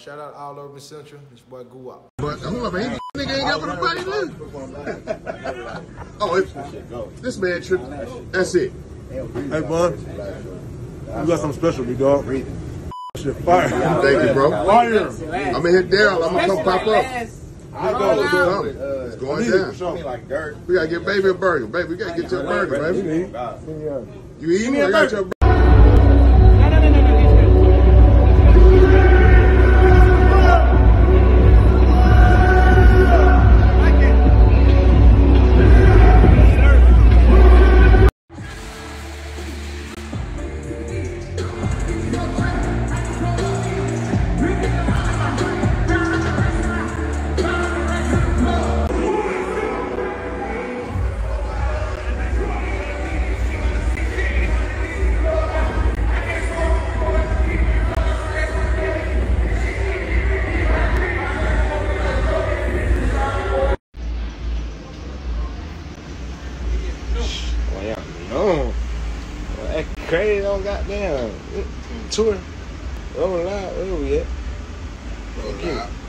shout out all over Central. This boy Guwap. But hold up, man. Nigga ain't got for nobody list. Oh, this man tripping. That's it. Hey, bud. You got something special, big dog. Shit, fire. Thank you, bro. Fire. I'm gonna hit Daryl. I'm gonna come pop up. It's going down. We gotta get baby a burger. Baby, we gotta get you a burger, baby. You eating? I got your crazy on goddamn tour. Over the line, where we at?